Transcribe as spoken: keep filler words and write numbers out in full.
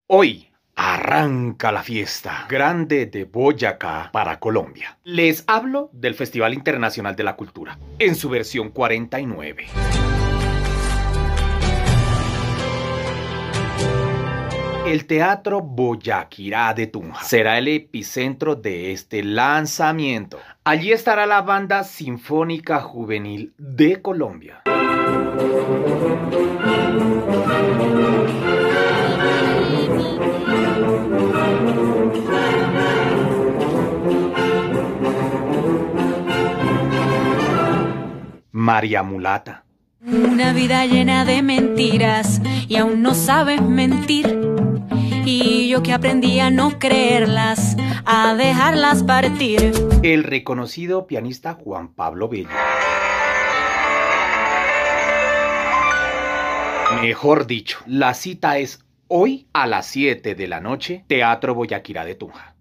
Hoy arranca la fiesta grande de Boyacá para Colombia. Les hablo del Festival Internacional de la Cultura, en su versión cuarenta y nueve. El Teatro Boyaquirá de Tunja será el epicentro de este lanzamiento. Allí estará la Banda Sinfónica Juvenil de Colombia. María Mulata. Una vida llena de mentiras y aún no sabes mentir. Y yo que aprendí a no creerlas, a dejarlas partir. El reconocido pianista Juan Pablo Bello. Mejor dicho, la cita es hoy a las siete de la noche, Teatro Boyaquirá de Tunja.